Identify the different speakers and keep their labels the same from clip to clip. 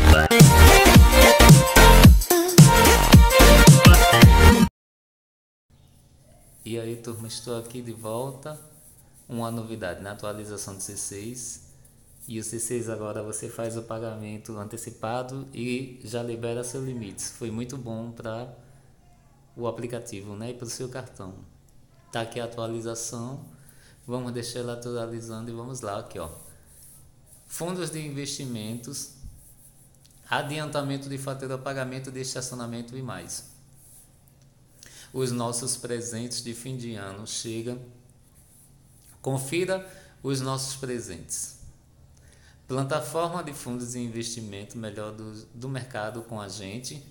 Speaker 1: E aí, turma, estou aqui de volta. Uma novidade na atualização do C6. E o C6 agora você faz o pagamento antecipado e já libera seus limites. Foi muito bom para o aplicativo, né? E para o seu cartão. Tá aqui a atualização. Vamos deixar ela atualizando e vamos lá, aqui ó. Fundos de investimentos, adiantamento de fatura, pagamento de estacionamento e mais. Os nossos presentes de fim de ano chegam. Confira os nossos presentes. Plataforma de fundos de investimento melhor do mercado com a gente.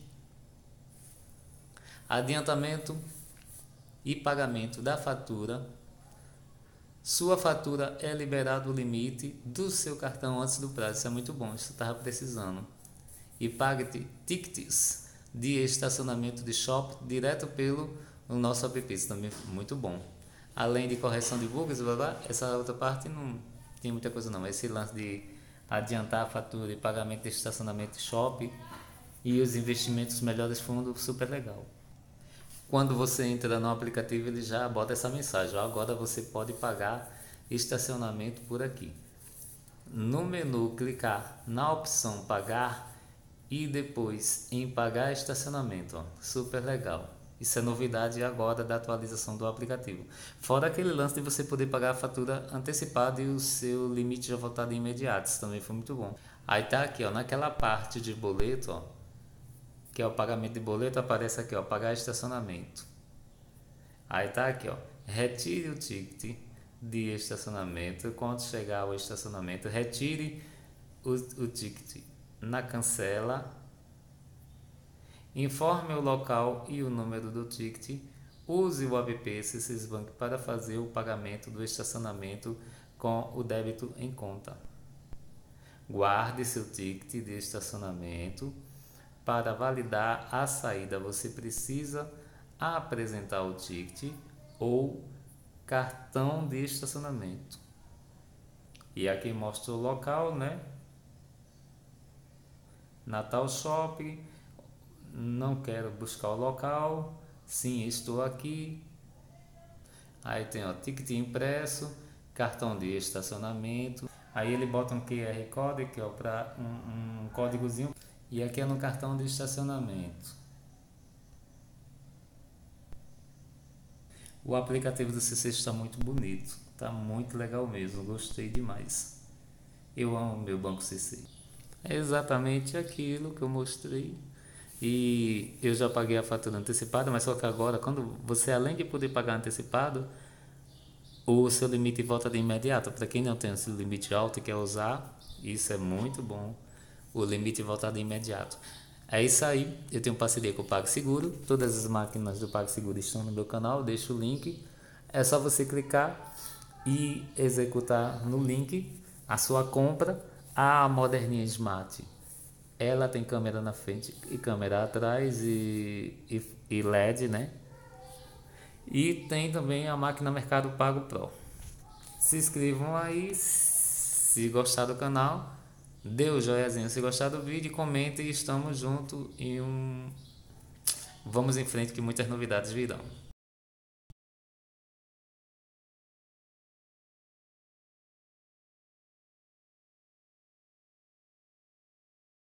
Speaker 1: Adiantamento e pagamento da fatura. Sua fatura é liberado o limite do seu cartão antes do prazo. Isso é muito bom, isso estava precisando. E pague tickets de estacionamento de shopping direto pelo nosso app. Isso também é muito bom. Além de correção de bugs, essa outra parte não tem muita coisa não. Esse lance de adiantar a fatura e pagamento de estacionamento de shopping e os investimentos melhores fundos, super legal. Quando você entra no aplicativo, ele já bota essa mensagem: agora você pode pagar estacionamento por aqui. No menu, clicar na opção pagar e depois em pagar estacionamento, ó. Super legal. Isso é novidade agora da atualização do aplicativo. Fora aquele lance de você poder pagar a fatura antecipada e o seu limite já voltar de imediato. Isso também foi muito bom. Aí tá aqui, ó, naquela parte de boleto, ó, que é o pagamento de boleto, aparece aqui, ó, pagar estacionamento. Aí tá aqui, ó, retire o ticket de estacionamento. Quando chegar ao estacionamento, retire o ticket na cancela. Informe o local e o número do ticket. Use o app C6 Bank para fazer o pagamento do estacionamento com o débito em conta. Guarde seu ticket de estacionamento. Para validar a saída, você precisa apresentar o ticket ou cartão de estacionamento. E aqui mostra o local, né? Natal Shopping. Não quero buscar o local. Sim, estou aqui. Aí tem o ticket impresso, cartão de estacionamento. Aí ele bota um QR Code, que é para um códigozinho. E aqui é no cartão de estacionamento. O aplicativo do C6 está muito bonito. Está muito legal mesmo. Gostei demais. Eu amo meu banco C6. É exatamente aquilo que eu mostrei. E eu já paguei a fatura antecipada, mas só que agora, quando você, além de poder pagar antecipado, o seu limite volta de imediato. Para quem não tem esse limite alto e quer usar, isso é muito bom. O limite volta de imediato. É isso aí. Eu tenho parceria com o PagSeguro. Todas as máquinas do PagSeguro estão no meu canal. Deixo o link. É só você clicar e executar no link a sua compra. A moderninha Smart, ela tem câmera na frente e câmera atrás e LED, né? E tem também a máquina Mercado Pago Pro. Se inscrevam aí, se gostar do canal, dê o joinha se gostar do vídeo, comente e estamos juntos vamos em frente que muitas novidades virão.